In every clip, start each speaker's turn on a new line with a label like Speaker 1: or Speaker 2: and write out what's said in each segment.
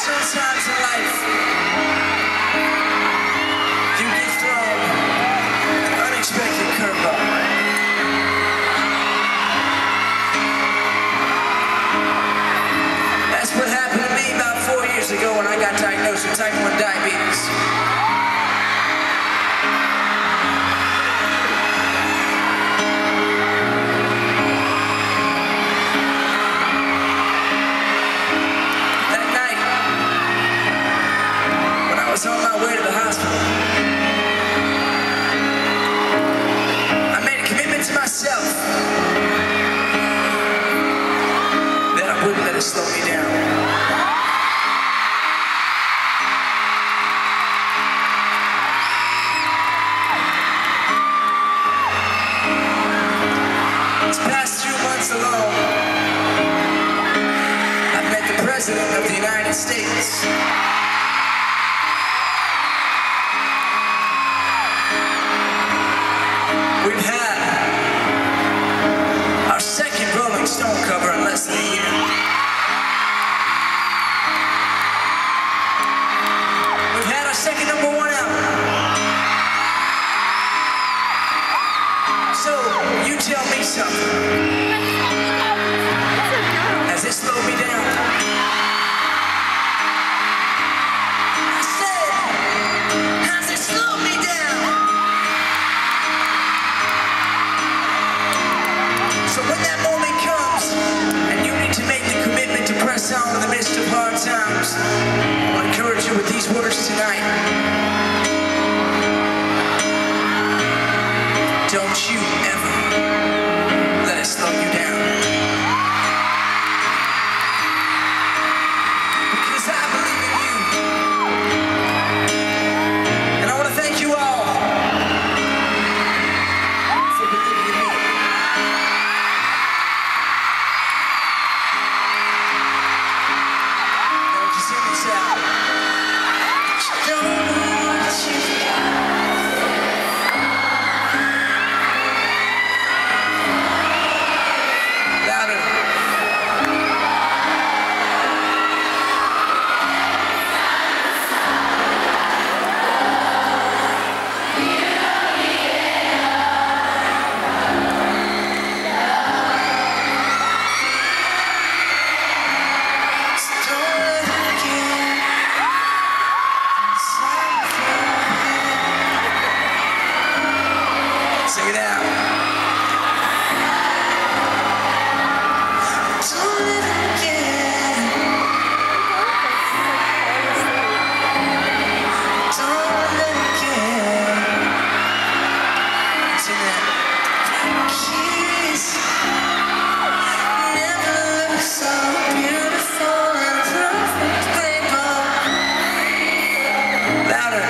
Speaker 1: Sometimes in life, you get thrown an unexpected curveball. That's what happened to me about 4 years ago when I got diagnosed with type 1 diabetes. I was on my way to the hospital. I made a commitment to myself that I wouldn't let it slow me down. These past 2 months alone, I've met the President of the United States. We've had our second Rolling Stone cover in less than a year. We've had our second #1 album. So, you tell me something. Has it slowed me down? I said, has it slowed me down? So when that moment comes, and you need to make the commitment to press on in the midst of hard times, I want to encourage you with these words tonight. Don't you ever let it slow you down. Because I believe in you. And I want to thank you all for believing in me. Sing it out. Don't let it again. Don't let it again. Sing that. Kiss never look so beautiful and perfect, baby. Louder.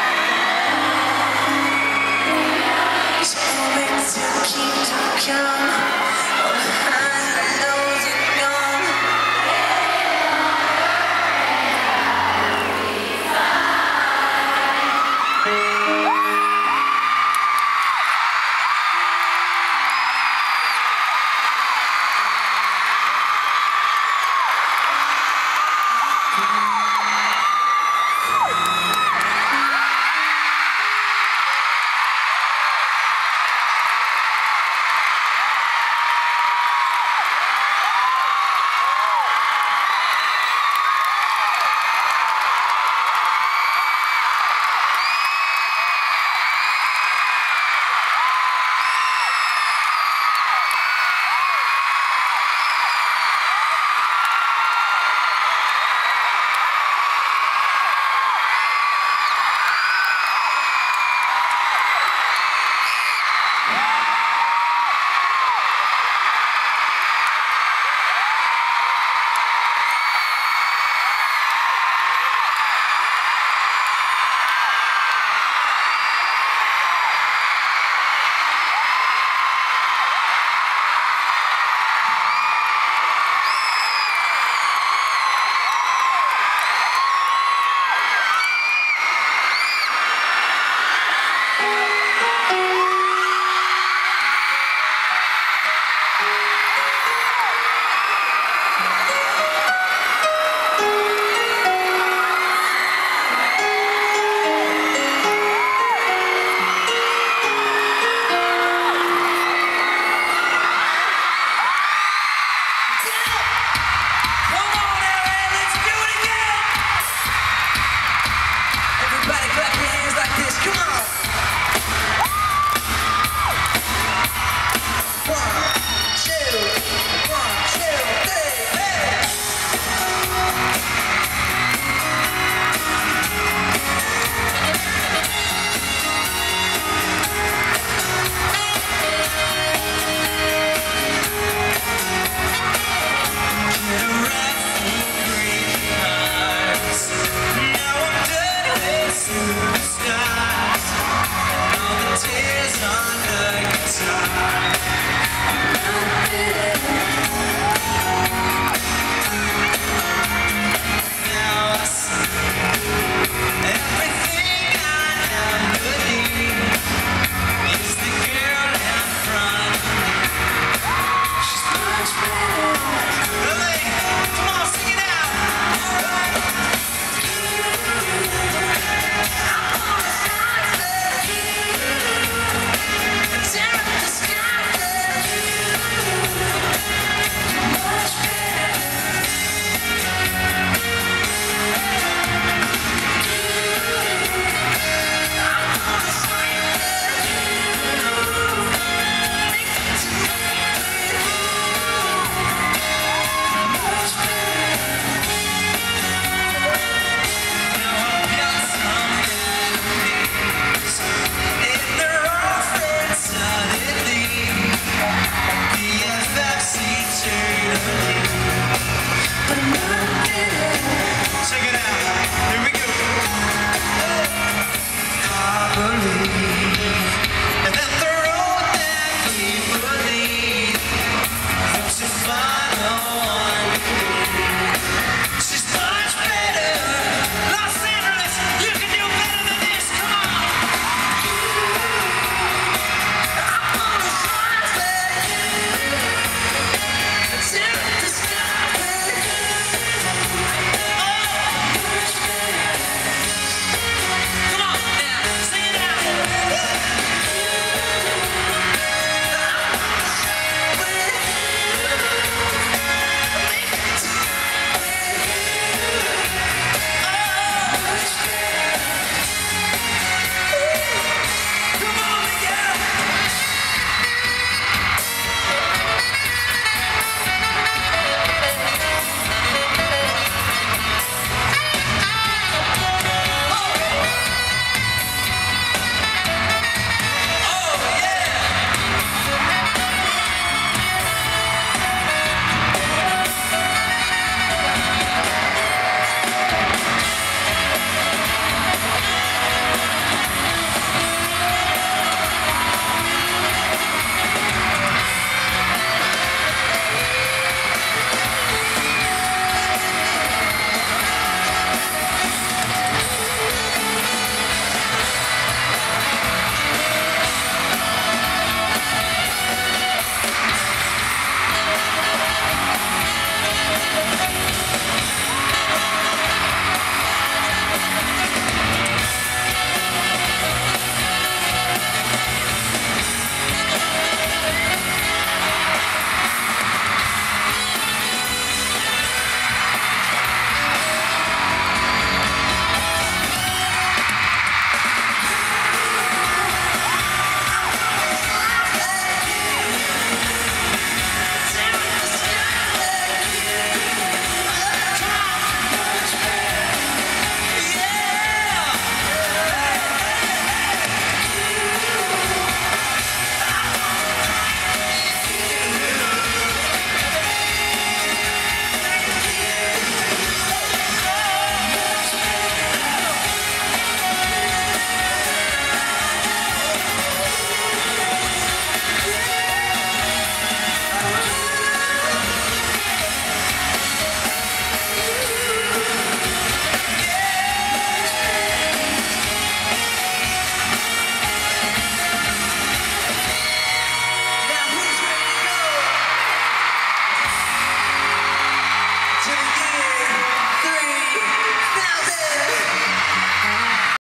Speaker 1: Keep